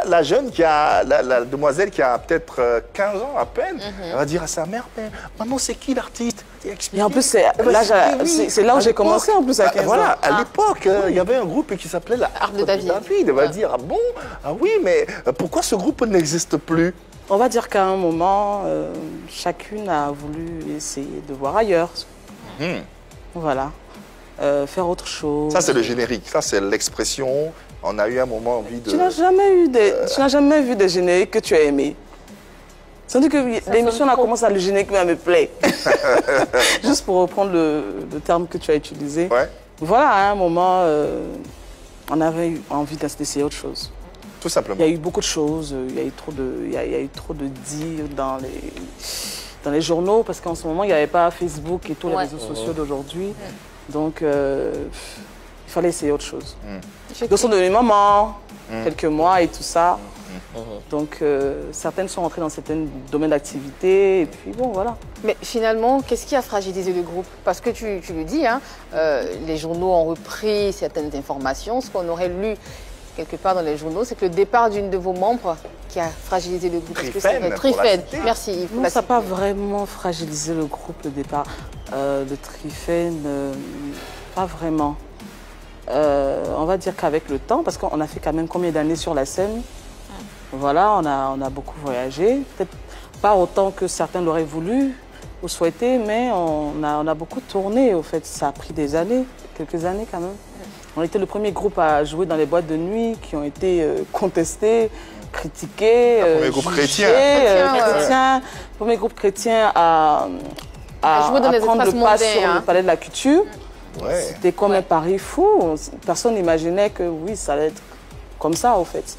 La jeune la demoiselle qui a peut-être 15 ans à peine, elle va dire à sa mère, mais maman, c'est qui l'artiste? Et en plus, c'est là où j'ai commencé en plus à 15 ans. Voilà, à l'époque, il y avait un groupe qui s'appelait la Harpe de David. Elle va dire, ah bon? Ah oui, mais pourquoi ce groupe n'existe plus? On va dire qu'à un moment, chacune a voulu essayer de voir ailleurs. Voilà. Faire autre chose. Ça, c'est le générique. Ça, c'est l'expression. On a eu un moment envie de... Tu n'as jamais vu des génériques que tu as aimés. C'est-à-dire que l'émission a commencé à le générique, mais elle me plaît. Juste pour reprendre le terme que tu as utilisé. Ouais. Voilà, à un moment, on avait eu envie d'essayer autre chose. Tout simplement. Il y a eu beaucoup de choses. Il y a eu trop de dires dans les journaux, parce qu'en ce moment, il n'y avait pas Facebook et tous les réseaux sociaux d'aujourd'hui. Donc, il fallait essayer autre chose. Donc, sont devenus mamans, quelques mois et tout ça. Donc, certaines sont entrées dans certains domaines d'activité, et puis bon, voilà. Mais finalement, qu'est-ce qui a fragilisé le groupe? Parce que tu le dis, hein, les journaux ont repris certaines informations. Ce qu'on aurait lu quelque part dans les journaux, c'est que le départ d'une de vos membres qui a fragilisé le groupe. Trifène. Merci. Non, ça n'a pas vraiment fragilisé le groupe, le départ de Trifène. Pas vraiment. On va dire qu'avec le temps, parce qu'on a fait quand même combien d'années sur la scène. Voilà, on a beaucoup voyagé. Peut-être pas autant que certains l'auraient voulu ou souhaité, mais on a beaucoup tourné. Au fait, ça a pris des années, quelques années quand même. On était le premier groupe à jouer dans les boîtes de nuit qui ont été contestés, critiqués, premier groupe chrétien. Premier groupe chrétien à jouer dans les prendre le pas sur le palais de la culture. Ouais. C'était comme un pari fou. Personne n'imaginait que oui, ça allait être comme ça, au fait.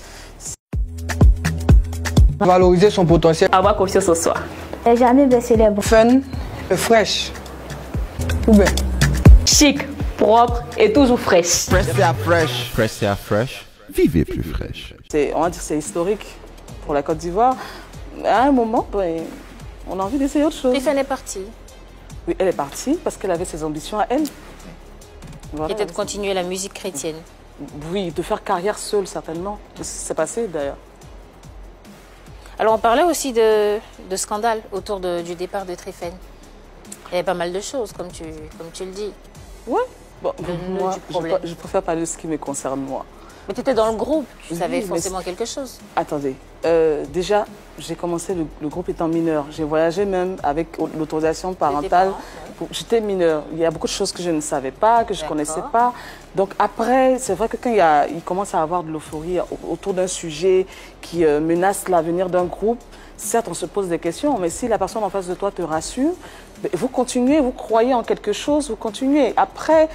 Valoriser son potentiel. Avoir confiance en soi. Et jamais baisser les bras. Fun, fraîche. Ou bien. Chic, propre et toujours fraîche. Pressé à fraîche. Vivez plus fraîche. On va dire que c'est historique pour la Côte d'Ivoire. À un moment, on a envie d'essayer autre chose. Trifène est partie. Oui, elle est partie parce qu'elle avait ses ambitions à elle. Voilà. Peut-être continuer la musique chrétienne. Oui, de faire carrière seule, certainement. C'est ce qui s'est passé, d'ailleurs. Alors, on parlait aussi de scandale autour du départ de Trifène. Il y avait pas mal de choses, comme tu le dis. Oui. Bon, moi, je préfère parler de ce qui me concerne, moi. Mais tu étais dans le groupe, tu savais forcément quelque chose. Attendez, déjà, j'ai commencé le groupe étant mineur. J'ai voyagé même avec l'autorisation parentale. J'étais mineure. Il y a beaucoup de choses que je ne savais pas, que je ne connaissais pas. Donc après, c'est vrai que quand il commence à avoir de l'euphorie autour d'un sujet qui menace l'avenir d'un groupe, certes, on se pose des questions, mais si la personne en face de toi te rassure, vous continuez, vous croyez en quelque chose, vous continuez. Après,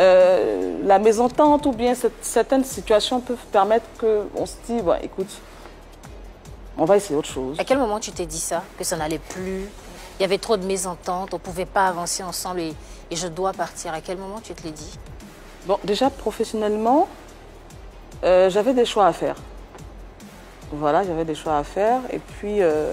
la mésentente ou bien certaines situations peuvent permettre qu'on se dise, bon, écoute, on va essayer autre chose. À quel moment tu t'es dit ça, que ça n'allait plus? Il y avait trop de mésententes, on ne pouvait pas avancer ensemble et je dois partir. À quel moment tu te l'es dit? Bon, déjà, professionnellement, j'avais des choix à faire. Voilà, j'avais des choix à faire. Et puis,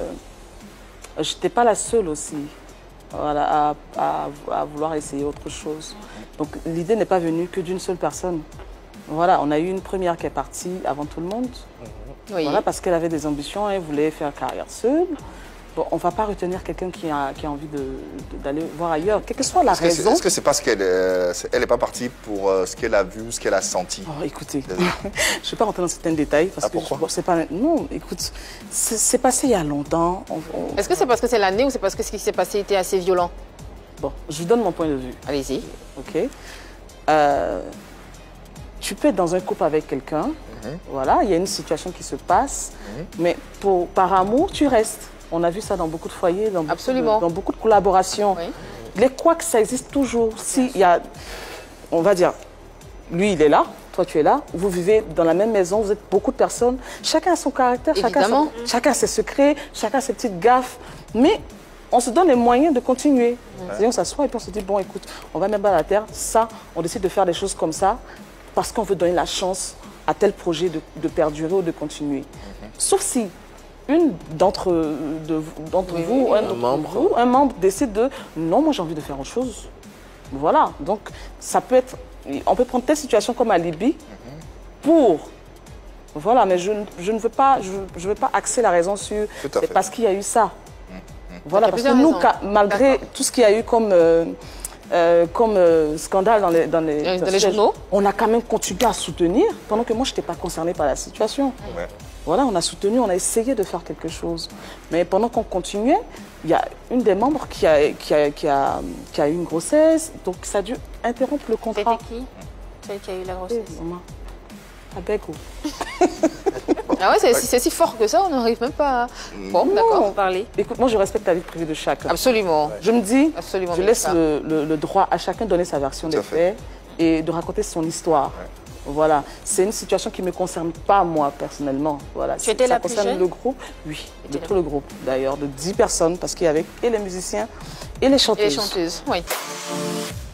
je n'étais pas la seule aussi. Voilà, à vouloir essayer autre chose. Donc l'idée n'est pas venue que d'une seule personne. Voilà, on a eu une première qui est partie avant tout le monde. Oui. Voilà, parce qu'elle avait des ambitions, elle voulait faire carrière seule. Bon, on ne va pas retenir quelqu'un qui a envie d'aller voir ailleurs, quelle que soit la raison. Est-ce que c'est parce qu'elle n'est pas partie pour ce qu'elle a vu, ce qu'elle a senti? Oh, écoutez, je ne vais pas rentrer dans certains détails. Parce que c'est pas... Non, écoute, c'est passé il y a longtemps. Est-ce que c'est parce que c'est l'année ou c'est parce que ce qui s'est passé était assez violent? Bon, je vous donne mon point de vue. Allez-y. OK. Tu peux être dans un couple avec quelqu'un, voilà, il y a une situation qui se passe, mais par amour, tu restes. On a vu ça dans beaucoup de foyers, dans beaucoup de collaborations. Oui. Les couacs, ça existe toujours. Si il y a, on va dire, lui, il est là, toi, tu es là, vous vivez dans la même maison, vous êtes beaucoup de personnes, chacun a son caractère, chacun a ses secrets, chacun a ses petites gaffes, mais on se donne les moyens de continuer. On s'assoit et puis on se dit, bon, écoute, on va mettre à la terre, ça, on décide de faire des choses comme ça, parce qu'on veut donner la chance à tel projet de perdurer ou de continuer. Sauf si une d'entre vous, un membre décide de non, moi j'ai envie de faire autre chose. Voilà, donc ça peut être, on peut prendre telle situation comme à Libye pour Voilà, mais je ne veux pas, je veux pas axer la raison sur c'est parce qu'il y a eu ça. Voilà, parce que nous, malgré tout ce qu'il y a eu comme scandale dans les journaux, on a quand même continué à soutenir, pendant que moi, je n'étais pas concernée par la situation. Ouais. Voilà, on a soutenu, on a essayé de faire quelque chose. Mais pendant qu'on continuait, il y a une des membres qui a eu une grossesse, donc ça a dû interrompre le contrat. C'était qui? Celle qui a eu la grossesse? Maman. Avec vous. Ah ouais, c'est si fort que ça, on n'arrive même pas à... Bon, d'accord. Parler. Écoute, moi, je respecte la vie privée de chacun. Absolument. Je me dis, Absolument, je laisse le droit à chacun de donner sa version des faits et de raconter son histoire. Ouais. Voilà, c'est une situation qui ne me concerne pas moi personnellement. Voilà. Tu étais la plus jeune? Ça concerne le groupe, oui, de tout le groupe d'ailleurs, de 10 personnes parce qu'il y avait et les musiciens et les chanteuses. Et les chanteuses, oui.